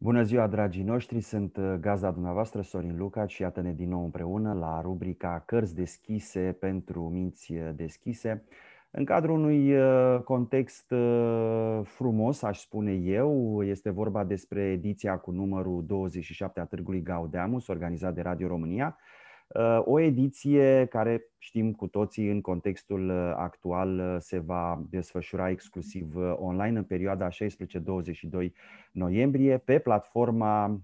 Bună ziua, dragii noștri! Sunt gazda dumneavoastră, Sorin Luca, și iată-ne din nou împreună la rubrica Cărți deschise pentru minți deschise. În cadrul unui context frumos, aș spune eu, este vorba despre ediția cu numărul 27 a Târgului Gaudeamus, organizat de Radio România. O ediție care, știm cu toții, în contextul actual se va desfășura exclusiv online în perioada 16-22 noiembrie pe platforma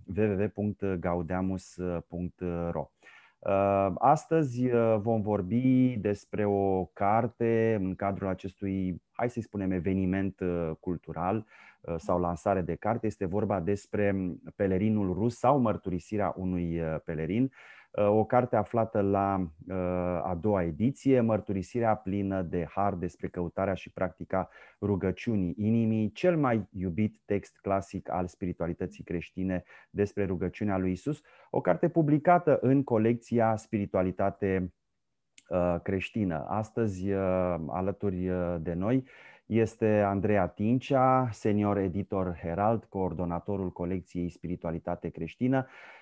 www.gaudeamus.ro. Astăzi vom vorbi despre o carte în cadrul acestui, hai să-i spunem, eveniment cultural sau lansare de carte. Este vorba despre Pelerinul rus sau Mărturisirea unui pelerin. O carte aflată la a doua ediție, mărturisirea plină de har despre căutarea și practica rugăciunii inimii, cel mai iubit text clasic al spiritualității creștine despre rugăciunea lui Isus, o carte publicată în colecția Spiritualitate creștină. Astăzi, alături de noi, este Andreea Tincea, senior editor Herald, coordonatorul colecției Spiritualitate creștină.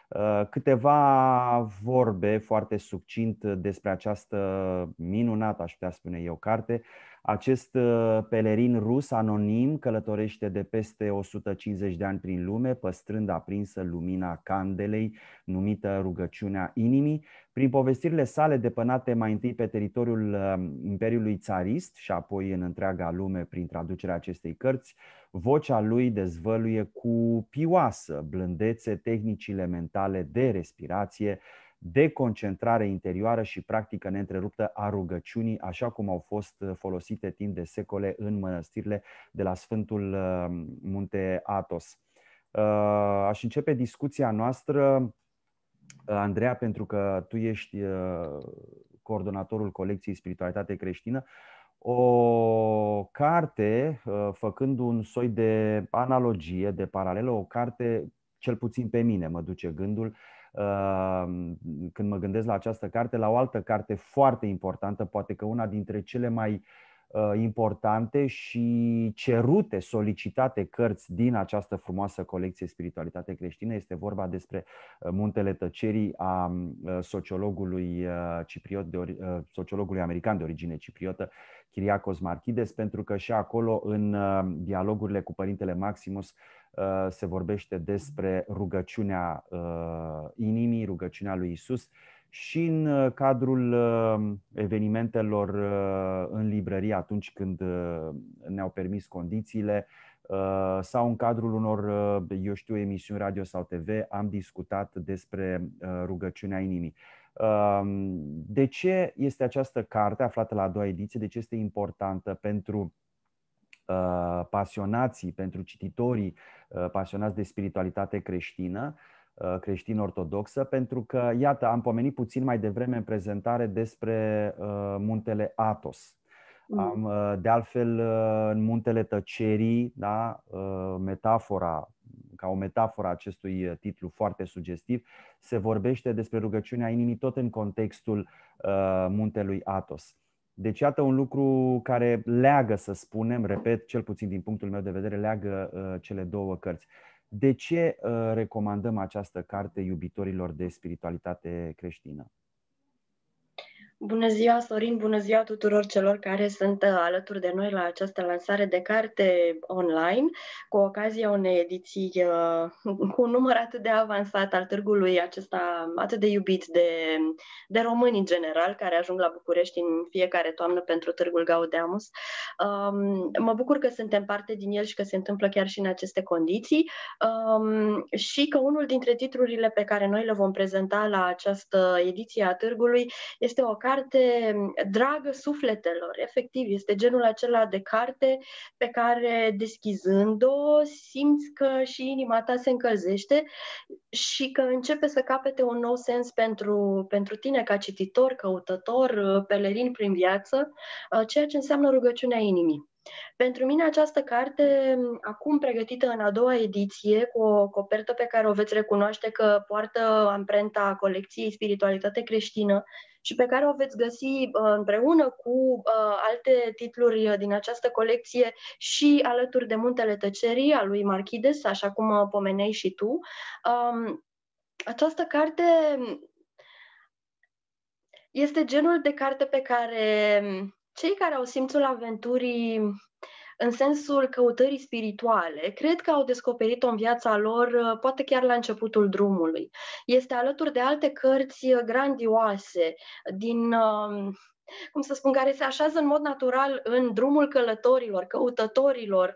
Câteva vorbe foarte succint despre această minunată, aș putea spune eu, carte. Acest pelerin rus anonim călătorește de peste 150 de ani prin lume, păstrând aprinsă lumina candelei, numită rugăciunea inimii. Prin povestirile sale depănate mai întâi pe teritoriul Imperiului Țarist și apoi în întreaga lume prin traducerea acestei cărți, vocea lui dezvăluie cu pioasă blândețe tehnicile mentale de respirație, de concentrare interioară și practică neîntreruptă a rugăciunii, așa cum au fost folosite timp de secole în mănăstirile de la Sfântul Munte Athos. Aș începe discuția noastră, Andreea, pentru că tu ești coordonatorul colecției Spiritualitate creștină, o carte, făcând un soi de analogie, de paralelă, o carte, cel puțin pe mine mă duce gândul, când mă gândesc la această carte, la o altă carte foarte importantă, poate că una dintre cele mai importante și cerute, solicitate cărți din această frumoasă colecție Spiritualitate creștină. Este vorba despre Muntele Tăcerii a sociologului sociologului american de origine cipriotă, Kyriakos Markides, pentru că și acolo, în dialogurile cu Părintele Maximus, se vorbește despre rugăciunea inimii, rugăciunea lui Isus, și în cadrul evenimentelor în librărie, atunci când ne-au permis condițiile, sau în cadrul unor, eu știu, emisiuni radio sau TV, am discutat despre rugăciunea inimii. De ce este această carte aflată la a doua ediție? De ce este importantă pentru pasionații, pentru cititorii pasionați de spiritualitate creștină, creștin-ortodoxă? Pentru că, iată, am pomenit puțin mai devreme în prezentare despre Muntele Athos. De altfel, în Muntele Tăcerii, da, metafora, ca o metaforă a acestui titlu foarte sugestiv, se vorbește despre rugăciunea inimii tot în contextul Muntelui Athos. Deci, iată un lucru care leagă, să spunem, repet, cel puțin din punctul meu de vedere, leagă cele două cărți. De ce recomandăm această carte iubitorilor de spiritualitate creștină? Bună ziua, Sorin! Bună ziua tuturor celor care sunt alături de noi la această lansare de carte online, cu ocazia unei ediții cu un număr atât de avansat al târgului acesta, atât de iubit de români în general, care ajung la București în fiecare toamnă pentru Târgul Gaudeamus. Mă bucur că suntem parte din el și că se întâmplă chiar și în aceste condiții, și că unul dintre titlurile pe care noi le vom prezenta la această ediție a târgului este o carte dragă sufletelor. Efectiv, este genul acela de carte pe care, deschizând-o, simți că și inima ta se încălzește și că începe să capete un nou sens pentru tine ca cititor, căutător, pelerin prin viață, ceea ce înseamnă rugăciunea inimii. Pentru mine această carte, acum pregătită în a doua ediție, cu o copertă pe care o veți recunoaște că poartă amprenta colecției Spiritualitate creștină și pe care o veți găsi împreună cu alte titluri din această colecție și alături de Muntele Tăcerii, al lui Marchides, așa cum pomeneai și tu. Această carte este genul de carte pe care cei care au simțul aventurii în sensul căutării spirituale, cred că au descoperit-o în viața lor, poate chiar la începutul drumului. Este alături de alte cărți grandioase, cum să spun, care se așează în mod natural în drumul călătorilor, căutătorilor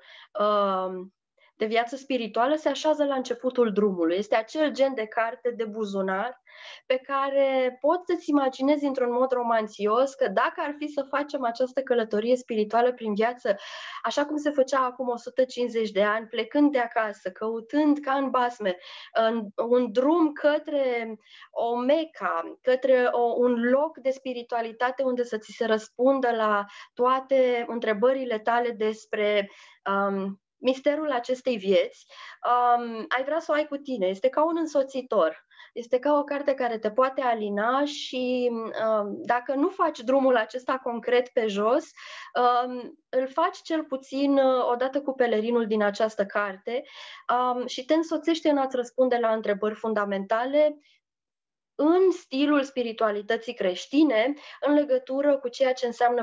de viață spirituală, se așează la începutul drumului. Este acel gen de carte de buzunar pe care poți să-ți imaginezi într-un mod romanțios că dacă ar fi să facem această călătorie spirituală prin viață, așa cum se făcea acum 150 de ani, plecând de acasă, căutând ca în basme, un drum către o Meca, către un loc de spiritualitate unde să ți se răspundă la toate întrebările tale despre misterul acestei vieți, ai vrea să o ai cu tine. Este ca un însoțitor. Este ca o carte care te poate alina și dacă nu faci drumul acesta concret pe jos, îl faci cel puțin odată cu pelerinul din această carte și te însoțește în a-ți răspunde la întrebări fundamentale în stilul spiritualității creștine, în legătură cu ceea ce înseamnă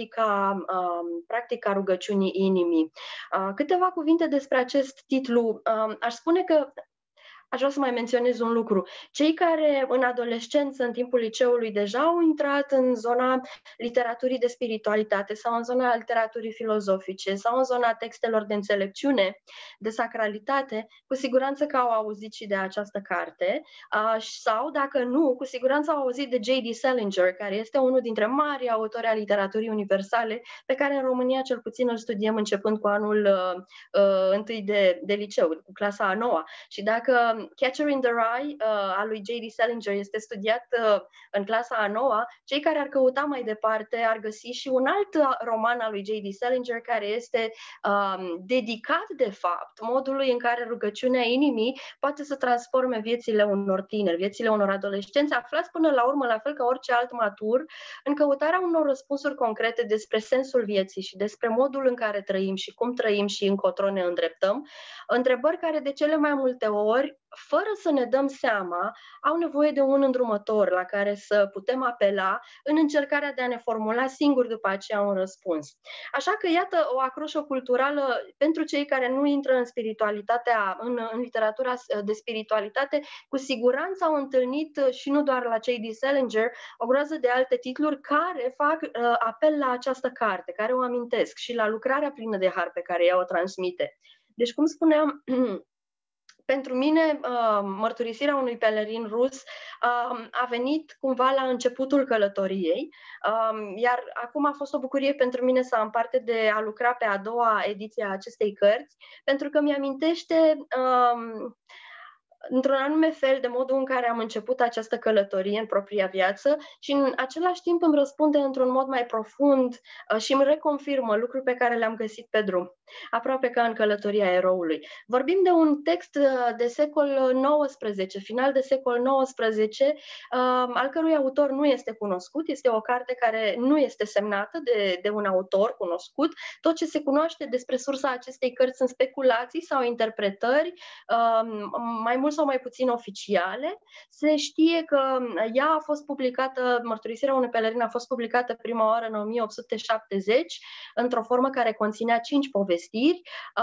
practica rugăciunii inimii. Câteva cuvinte despre acest titlu. Aș spune că aș vrea să mai menționez un lucru. Cei care în adolescență, în timpul liceului, deja au intrat în zona literaturii de spiritualitate sau în zona literaturii filozofice sau în zona textelor de înțelepciune, de sacralitate, cu siguranță că au auzit și de această carte sau, dacă nu, cu siguranță au auzit de J.D. Salinger, care este unul dintre marii autori a literaturii universale, pe care în România cel puțin îl studiem începând cu anul întâi de liceu, cu clasa a 9-a. Și dacă Catcher in the Rye al lui J.D. Salinger este studiat în clasa a 9-a, cei care ar căuta mai departe ar găsi și un alt roman al lui J.D. Salinger care este dedicat, de fapt, modului în care rugăciunea inimii poate să transforme viețile unor tineri, viețile unor adolescenți, aflați până la urmă, la fel ca orice alt matur, în căutarea unor răspunsuri concrete despre sensul vieții și despre modul în care trăim și cum trăim și încotro ne îndreptăm, întrebări care de cele mai multe ori, fără să ne dăm seama, au nevoie de un îndrumător la care să putem apela în încercarea de a ne formula singuri după aceea un răspuns. Așa că, iată, o acroșă culturală pentru cei care nu intră în spiritualitatea, în literatura de spiritualitate, cu siguranță au întâlnit și nu doar la J.D. Salinger, o groază de alte titluri care fac apel la această carte, care o amintesc și la lucrarea plină de har pe care ea o transmite. Deci, cum spuneam, pentru mine, mărturisirea unui pelerin rus a venit cumva la începutul călătoriei, iar acum a fost o bucurie pentru mine să am parte de a lucra pe a doua ediție a acestei cărți, pentru că mi-amintește într-un anume fel de modul în care am început această călătorie în propria viață și în același timp îmi răspunde într-un mod mai profund și îmi reconfirmă lucruri pe care le-am găsit pe drum, aproape ca în călătoria eroului. Vorbim de un text de secol XIX, final de secol XIX, al cărui autor nu este cunoscut, este o carte care nu este semnată de un autor cunoscut. Tot ce se cunoaște despre sursa acestei cărți sunt speculații sau interpretări, mai mult sau mai puțin oficiale. Se știe că ea a fost publicată, Mărturisirea unui pelerin a fost publicată prima oară în 1870, într-o formă care conținea 5 povestiri.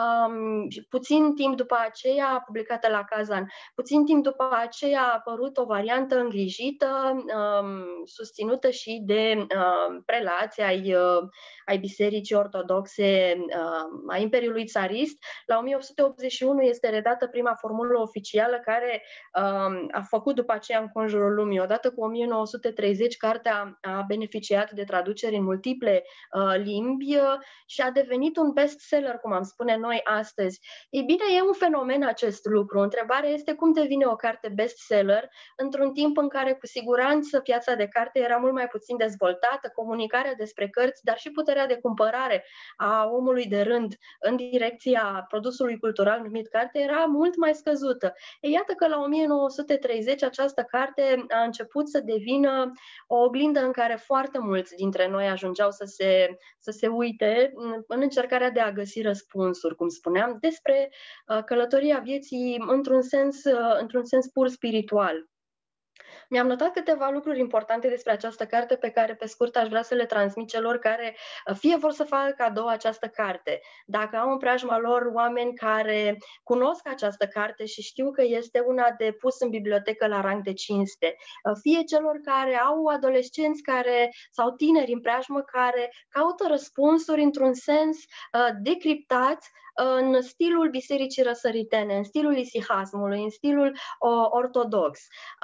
Puțin timp după aceea, publicată la Kazan, puțin timp după aceea a apărut o variantă îngrijită, susținută și de prelați ai Bisericii Ortodoxe a Imperiului Țarist. La 1881 este redată prima formulă oficială care a făcut după aceea în conjurul lumii. Odată cu 1930, cartea a beneficiat de traduceri în multiple limbi și a devenit un bestseller, cum am spune noi astăzi. Ei bine, e un fenomen acest lucru. Întrebarea este cum devine o carte bestseller într-un timp în care, cu siguranță, piața de carte era mult mai puțin dezvoltată, comunicarea despre cărți, dar și puterea de cumpărare a omului de rând în direcția produsului cultural numit carte era mult mai scăzută. E iată că la 1930 această carte a început să devină o oglindă în care foarte mulți dintre noi ajungeau să se uite în încercarea de a găsi răspunsuri, cum spuneam, despre călătoria vieții într-un sens pur spiritual. Mi-am notat câteva lucruri importante despre această carte pe care, pe scurt, aș vrea să le transmit celor care fie vor să facă cadou această carte, dacă au în preajma lor oameni care cunosc această carte și știu că este una de pus în bibliotecă la rang de cinste, fie celor care au adolescenți sau tineri în preajmă care caută răspunsuri într-un sens decriptat în stilul Bisericii Răsăritene, în stilul isihasmului, în stilul ortodox.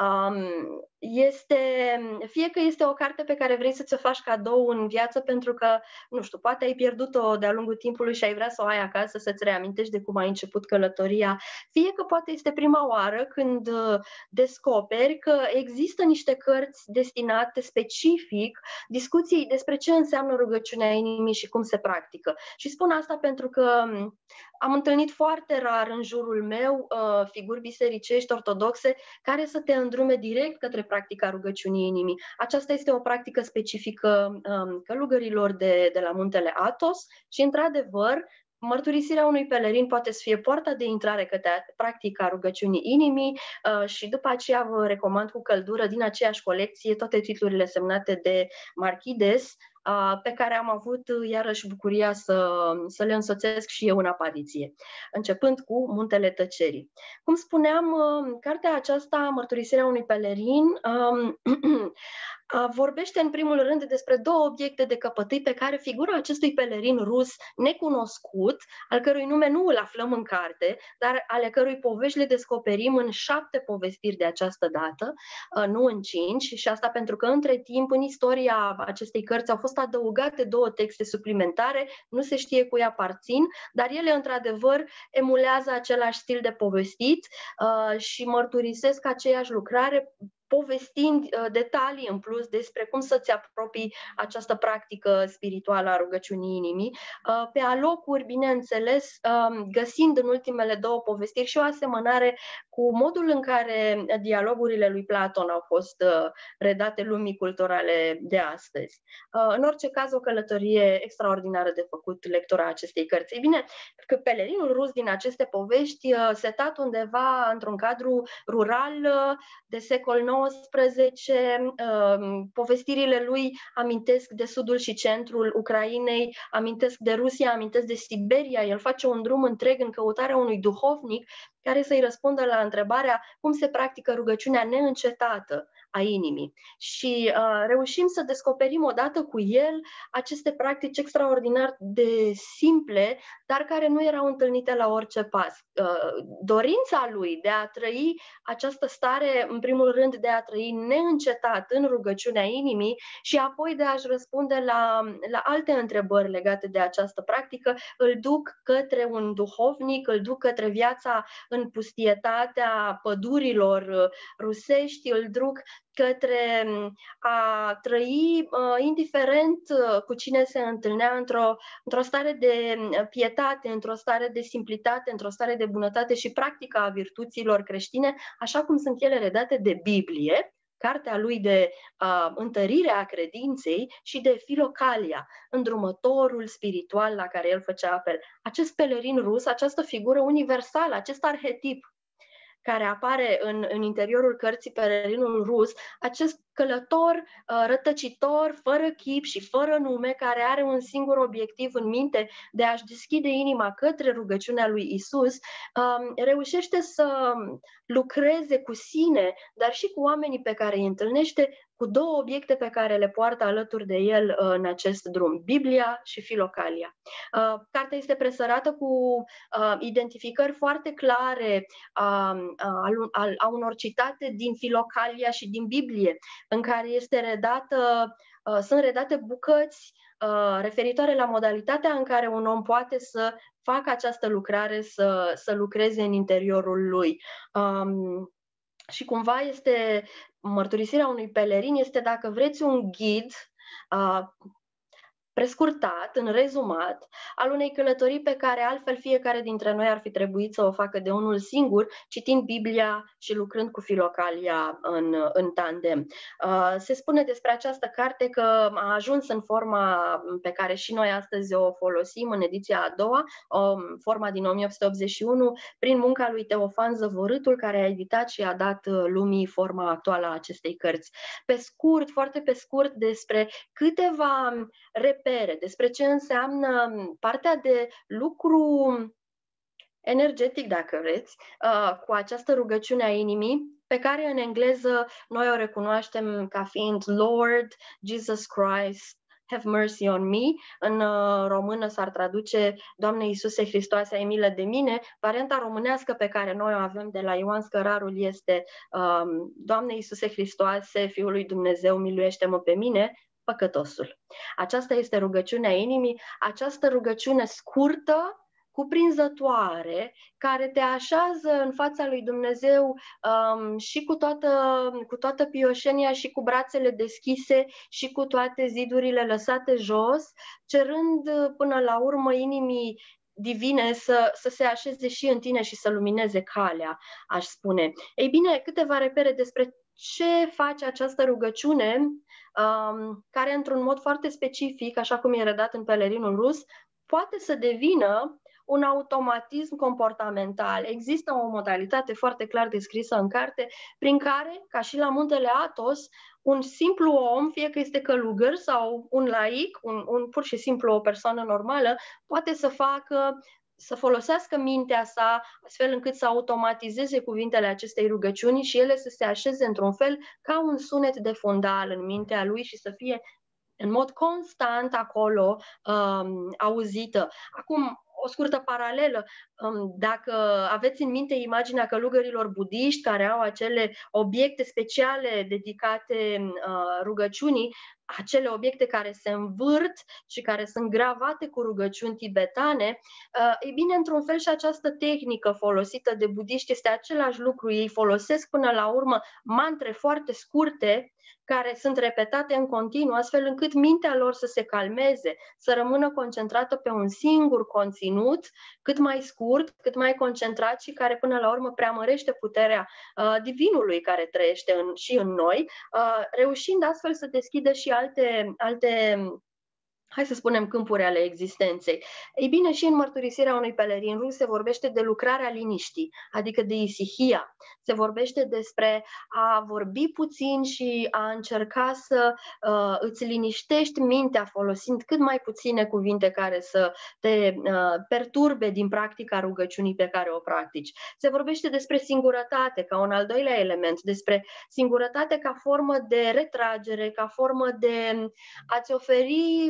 Fie că este o carte pe care vrei să ți-o faci cadou în viață pentru că, nu știu, poate ai pierdut-o de-a lungul timpului și ai vrea să o ai acasă, să-ți reamintești de cum ai început călătoria, fie că poate este prima oară când descoperi că există niște cărți destinate specific discuției despre ce înseamnă rugăciunea inimii și cum se practică. Și spun asta pentru că am întâlnit foarte rar în jurul meu figuri bisericești ortodoxe care să te îndrume direct către practica rugăciunii inimii. Aceasta este o practică specifică călugărilor de la muntele Athos și, într-adevăr, mărturisirea unui pelerin poate să fie poarta de intrare către practica rugăciunii inimii și după aceea vă recomand cu căldură din aceeași colecție toate titlurile semnate de Marchides, pe care am avut iarăși bucuria să le însoțesc și eu în apariție, începând cu Muntele Tăcerii. Cum spuneam, cartea aceasta, Mărturisirea unui pelerin, vorbește în primul rând despre două obiecte de căpătâi pe care figura acestui pelerin rus necunoscut, al cărui nume nu îl aflăm în carte, dar ale cărui povești le descoperim în 7 povestiri de această dată, nu în 5, și asta pentru că între timp în istoria acestei cărți au fost adăugate 2 texte suplimentare, nu se știe cui aparțin, dar ele într-adevăr emulează același stil de povestit și mărturisesc aceeași lucrare, povestind detalii în plus despre cum să-ți apropii această practică spirituală a rugăciunii inimii. Pe alocuri, bineînțeles, găsind în ultimele 2 povestiri și o asemănare cu modul în care dialogurile lui Platon au fost redate lumii culturale de astăzi. În orice caz, o călătorie extraordinară de făcut lectura acestei cărți. Ei bine, că pelerinul rus din aceste povești, setat undeva într-un cadru rural de secol XIX, povestirile lui amintesc de sudul și centrul Ucrainei, amintesc de Rusia, amintesc de Siberia. El face un drum întreg în căutarea unui duhovnic care să-i răspundă la întrebarea cum se practică rugăciunea neîncetată a inimii. Și reușim să descoperim odată cu el aceste practici extraordinar de simple, dar care nu erau întâlnite la orice pas. Dorința lui de a trăi această stare, în primul rând de a trăi neîncetat în rugăciunea inimii și apoi de a-și răspunde la alte întrebări legate de această practică, îl duc către un duhovnic, îl duc către viața în pustietatea pădurilor rusești, îl duc către a trăi indiferent cu cine se întâlnea într-o stare de pietate, într-o stare de simplitate, într-o stare de bunătate și practica a virtuților creștine, așa cum sunt ele redate de Biblie, cartea lui de întărire a credinței, și de Filocalia, îndrumătorul spiritual la care el făcea apel. Acest pelerin rus, această figură universală, acest arhetip care apare în interiorul cărții Pelerinul rus, călător, rătăcitor, fără chip și fără nume, care are un singur obiectiv în minte de a-și deschide inima către rugăciunea lui Isus, reușește să lucreze cu sine, dar și cu oamenii pe care îi întâlnește, cu două obiecte pe care le poartă alături de el în acest drum, Biblia și Filocalia. Cartea este presărată cu identificări foarte clare a unor citate din Filocalia și din Biblie, în care sunt redate bucăți referitoare la modalitatea în care un om poate să facă această lucrare, să lucreze în interiorul lui. Și cumva mărturisirea unui pelerin este, dacă vreți, un ghid prescurtat, în rezumat, al unei călătorii pe care altfel fiecare dintre noi ar fi trebuit să o facă de unul singur, citind Biblia și lucrând cu Filocalia în tandem. Se spune despre această carte că a ajuns în forma pe care și noi astăzi o folosim, în ediția a doua, forma din 1881, prin munca lui Teofan Zăvorâtul, care a editat și a dat lumii forma actuală a acestei cărți. Pe scurt, foarte pe scurt, despre câteva despre ce înseamnă partea de lucru energetic, dacă vreți, cu această rugăciune a inimii, pe care în engleză noi o recunoaștem ca fiind Lord Jesus Christ, have mercy on me. În română s-ar traduce Doamne Iisuse Hristoase, ai milă de mine. Varianta românească pe care noi o avem de la Ioan Scărarul este Doamne Iisuse Hristoase, Fiul lui Dumnezeu, miluiește-mă pe mine, păcătosul. Aceasta este rugăciunea inimii, această rugăciune scurtă, cuprinzătoare, care te așează în fața lui Dumnezeu și cu toată pioșenia și cu brațele deschise și cu toate zidurile lăsate jos, cerând până la urmă inimii divine să se așeze și în tine și să lumineze calea, aș spune. Ei bine, câteva repere despre ce face această rugăciune, care într-un mod foarte specific, așa cum e redat în Pelerinul rus, poate să devină un automatism comportamental. Există o modalitate foarte clar descrisă în carte, prin care, ca și la muntele Athos, un simplu om, fie că este călugăr sau un laic, pur și simplu o persoană normală, poate să folosească mintea sa astfel încât să automatizeze cuvintele acestei rugăciuni și ele să se așeze într-un fel ca un sunet de fundal în mintea lui și să fie în mod constant acolo auzită. Acum, o scurtă paralelă, dacă aveți în minte imaginea călugărilor budiști care au acele obiecte speciale dedicate rugăciunii, acele obiecte care se învârt și care sunt gravate cu rugăciuni tibetane, ei bine, într-un fel și această tehnică folosită de budiști este același lucru. Ei folosesc până la urmă mantre foarte scurte care sunt repetate în continuu, astfel încât mintea lor să se calmeze, să rămână concentrată pe un singur conținut, cât mai scurt, cât mai concentrat și care până la urmă preamărește puterea divinului care trăiește și în noi, reușind astfel să deschidă și alte hai să spunem, câmpuri ale existenței. Ei bine, și în mărturisirea unui pelerin rus se vorbește de lucrarea liniștii, adică de isihia. Se vorbește despre a vorbi puțin și a încerca să îți liniștești mintea folosind cât mai puține cuvinte care să te perturbe din practica rugăciunii pe care o practici. Se vorbește despre singurătate ca un al doilea element, despre singurătate ca formă de retragere, ca formă de a-ți oferi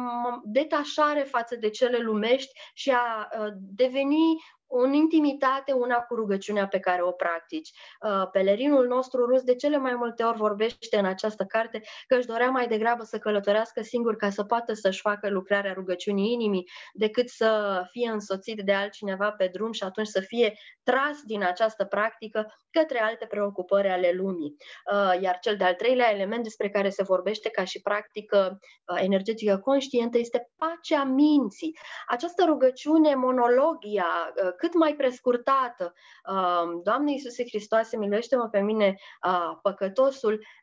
detașare față de cele lumești și a deveni în intimitate una cu rugăciunea pe care o practici. Pelerinul nostru rus de cele mai multe ori vorbește în această carte că își dorea mai degrabă să călătorească singur ca să poată să-și facă lucrarea rugăciunii inimii, decât să fie însoțit de altcineva pe drum și atunci să fie tras din această practică către alte preocupări ale lumii. Iar cel de-al treilea element despre care se vorbește ca și practică energetică conștientă este pacea minții. Această rugăciune, monologia, cât mai prescurtată, Doamne Iisuse Hristoase, miluiește-mă pe mine, păcătosul,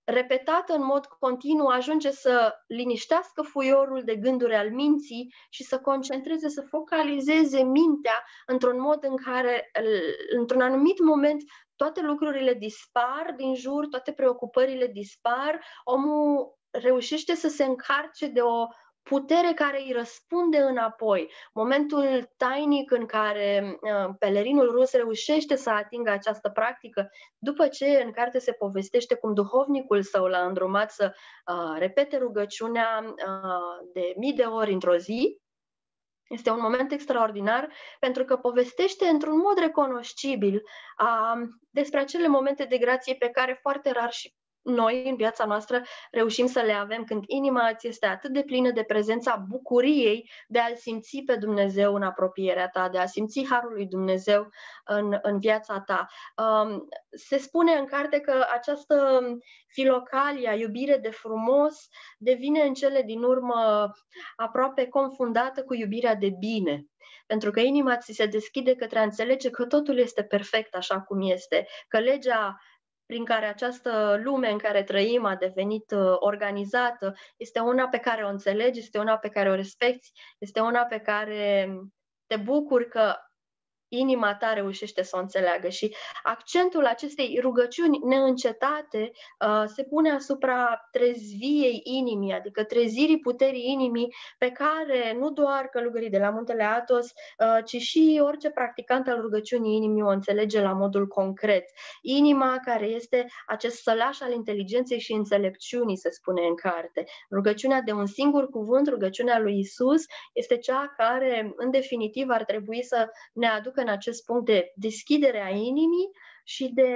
repetată în mod continuu, ajunge să liniștească fuiorul de gânduri al minții și să concentreze, să focalizeze mintea într-un mod în care, într-un anumit moment, toate lucrurile dispar din jur, toate preocupările dispar, omul reușește să se încarce de o putere care îi răspunde înapoi. Momentul tainic în care pelerinul rus reușește să atingă această practică, după ce în carte se povestește cum duhovnicul său l-a îndrumat să repete rugăciunea de mii de ori într-o zi, este un moment extraordinar pentru că povestește într-un mod recunoscibil despre acele momente de grație pe care foarte rar și noi, în viața noastră, reușim să le avem când inima îți este atât de plină de prezența bucuriei de a-L simți pe Dumnezeu în apropierea ta, de a simți Harul lui Dumnezeu în viața ta. Se spune în carte că această filocalia, iubire de frumos, devine în cele din urmă aproape confundată cu iubirea de bine. Pentru că inima ți se deschide către a înțelege că totul este perfect așa cum este, că legea prin care această lume în care trăim a devenit organizată este una pe care o înțelegi, este una pe care o respecti, este una pe care te bucuri că inima ta reușește să o înțeleagă. Și accentul acestei rugăciuni neîncetate se pune asupra trezviei inimii, adică trezirii puterii inimii pe care nu doar călugării de la Muntele Athos, ci și orice practicant al rugăciunii inimii o înțelege la modul concret. Inima care este acest sălaș al inteligenței și înțelepciunii, se spune în carte. Rugăciunea de un singur cuvânt, rugăciunea lui Isus, este cea care, în definitiv, ar trebui să ne aducă în acest punct de deschidere a inimii și de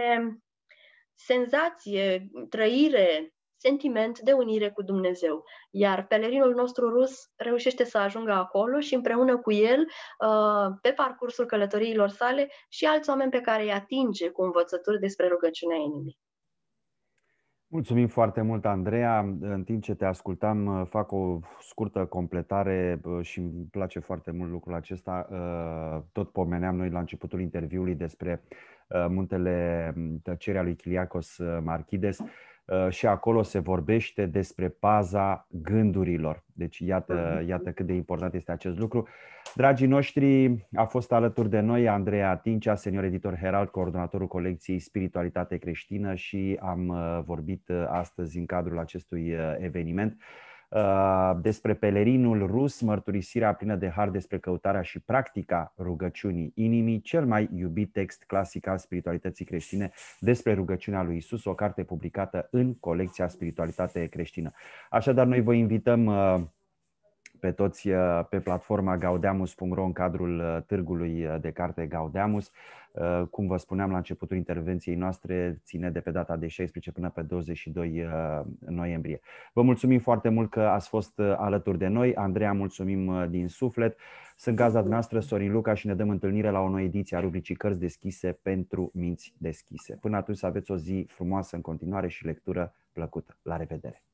senzație, trăire, sentiment de unire cu Dumnezeu. Iar pelerinul nostru rus reușește să ajungă acolo și împreună cu el, pe parcursul călătoriilor sale, și alți oameni pe care îi atinge cu învățături despre rugăciunea inimii. Mulțumim foarte mult, Andreea. În timp ce te ascultam, fac o scurtă completare și îmi place foarte mult lucrul acesta. Tot pomeneam noi la începutul interviului despre muntele Tăcerea lui Kyriakos Markides și acolo se vorbește despre paza gândurilor. Deci iată cât de important este acest lucru. Dragii noștri, a fost alături de noi Andreea Tincea, senior editor Herald, coordonatorul colecției Spiritualitate Creștină, și am vorbit astăzi în cadrul acestui eveniment despre pelerinul rus, mărturisirea plină de har despre căutarea și practica rugăciunii inimii, cel mai iubit text clasic al spiritualității creștine despre rugăciunea lui Isus, o carte publicată în colecția Spiritualitate Creștină. Așadar, noi vă invităm pe toți pe platforma gaudeamus.ro în cadrul târgului de carte Gaudeamus. Cum vă spuneam la începutul intervenției noastre, ține de pe data de 16 până pe 22 noiembrie. Vă mulțumim foarte mult că ați fost alături de noi. Andreea, mulțumim din suflet. Sunt gazda noastră, Sorin Luca, și ne dăm întâlnire la o nouă ediție a rubricii Cărți deschise pentru minți deschise. Până atunci, să aveți o zi frumoasă în continuare și lectură plăcută. La revedere!